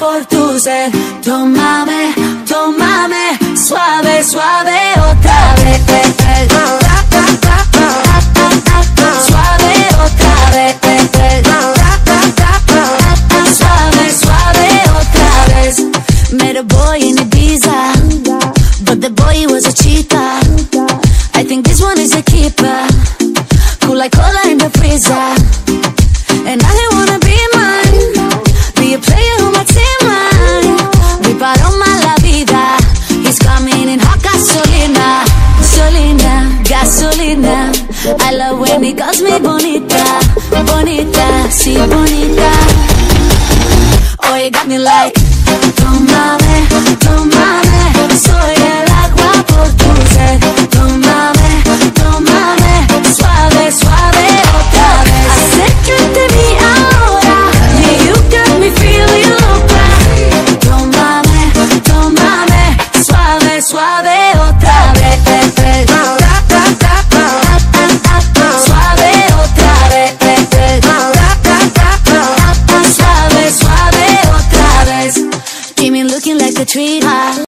por tu ser. Tómame, tómame, suave, suave otra vez. Suave otra vez. Suave, suave otra vez. Met a boy in Ibiza, but the boy was a cheater. I think this one is a keeper, cool like cola in the freezer. And I didn't wanna be mine, be a player on my team line. Riparon la vida, he's coming in hot gasolina. Gasolina, gasolina. I love when he calls me bonita, bonita, sí, bonita. Oh, you got me like, tómame, tómame, soy el agua por tu sed. Tómame, tómame, suave, suave otra vez. Acércate a mí ahora, yeah, you got me feeling loca. Tómame, tómame, suave, suave otra vez. Suave otra vez. Suave, suave otra vez. Keep me looking like a treat.